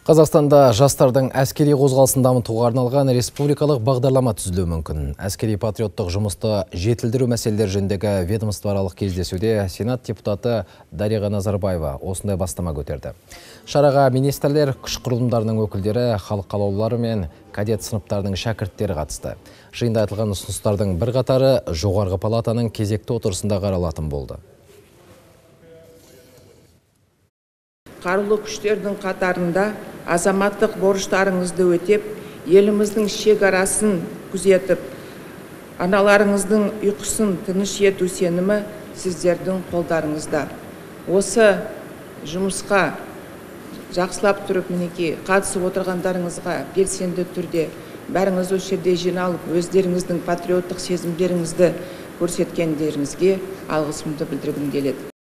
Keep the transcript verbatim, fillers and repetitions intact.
Қазақстанда жастардың әскери қозғалысын дамытуға арналған республикалық бағдарлама түзілуі мүмкін. Әскери патриоттық жұмысты жетілдіру мәселелері жөніндегі ведомствоаралық кездесуде Сенат депутаты Дариға Назарбаева осындай бастама көтерді. Шараға министрлер, күш құрылымдарының өкілдері, халық қалаулылары мен кадет сыныптарының шәкірттері қатысты. Жиында айтылған ұсыныстардың бірқатары жоғарғы палатаның кезекті отырысында қаралатын болды. Қарулы күштердің қатарында азаматтық борыштарыңызды өтеп, еліміздің шекарасын күзетіп, аналарыңыздың ұйқысын тыныш ету сенімі сіздердің қолдарыңызда. Осы жұмысқа жақсылап тұрып мінеки қатысып отырғандарыңызға белсенді түрде бәріңіз осы жерде жиналып, өздеріңіздің патриоттық сезімдеріңізді көрсеткендеріңізге алғысымды білдіргім келеді.